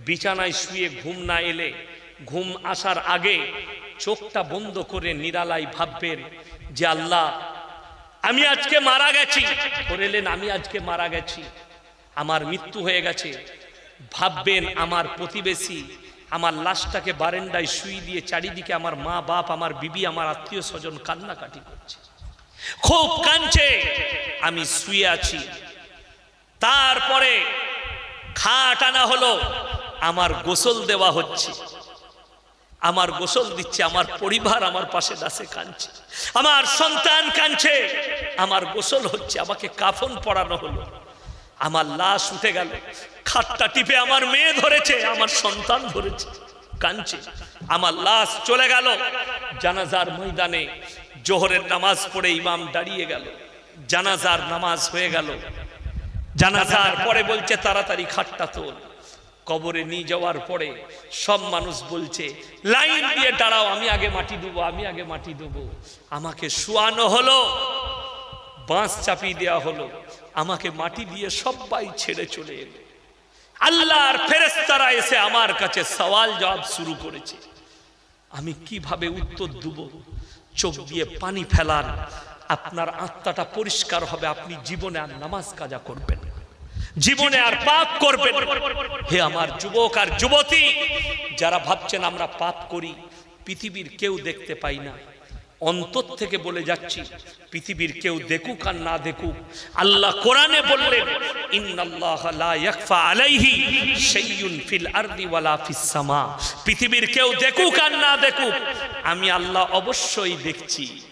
বিছানায় শুয়ে ঘুম না এলে ঘুম আসার আগে চোখটা বন্ধ করে নিরালায় ভাববেন যে আল্লাহ আমি আজকে মারা গেছি, বললেন আমি আজকে মারা গেছি, আমার মৃত্যু হয়ে গেছে। ভাববেন আমার প্রতিবেশী আমার লাশটাকে বারান্দায় শুয়ে দিয়ে চারিদিকে আমার মা বাপ আমার বিবি আমার আত্মীয় স্বজন কান্নাকাটি করছে, খুব কাঁদছে, আমি শুয়ে আছি। তারপরে খাট আনা হলো, আমার গোসল দেওয়া হচ্ছে, আমার গোসল দিচ্ছে, আমার পরিবার আমার পাশে দাসে কাঁদছে, আমার সন্তান কাঁদছে, আমার গোসল হচ্ছে, আমাকে কাফন পরানো হলো, আমার লাশ উঠে গেল, খাটটা টিপে আমার মেয়ে ধরেছে, আমার সন্তান ধরেছে, কাঁদছে, আমার লাশ চলে গেল জানাজার ময়দানে। জোহরের নামাজ পড়ে ইমাম দাঁড়িয়ে গেল, জানাজার নামাজ হয়ে গেল। জানাজার পরে বলছে তাড়াতাড়ি খাটটা তোল। কবরে নিয়ে যাওয়ার পরে সব মানুষ বলছে লাইন দিয়ে দাঁড়াও, আমি আগে মাটি দেবো, আমি আগে মাটি দেবো। আমাকে শোয়ানো হলো, বাঁশ চাপিয়ে দেওয়া হলো, আমাকে মাটি দিয়ে সবাই ছেড়ে চলে এলো। আল্লাহর ফেরেশতারা এসে আমার কাছে সওয়াল জবাব শুরু করেছে, আমি কিভাবে উত্তর দেব? চোখ দিয়ে পানি ফেলার, আপনার আত্মাটা পরিষ্কার হবে, আপনি জীবনে আর নামাজ কাজা করবেন, জীবনে আর পাপ করবেন। হে আমার যুবক আর যুবতী যারা ভাবছেন আমরা পাপ করি, পৃথিবীর কেউ দেখতে পাই না, অন্তর থেকে বলে যাচ্ছি পৃথিবীর কেউ দেখুক আর না দেখুক, আল্লাহ কোরআনে বললেন ইন্নাল্লাহা লা ইয়াখফা আলাইহি শাইউন ফিল আরদি ওয়ালা ফিস সামা। পৃথিবীর কেউ দেখুক আর না দেখুক, আমি আল্লাহ অবশ্যই দেখছি।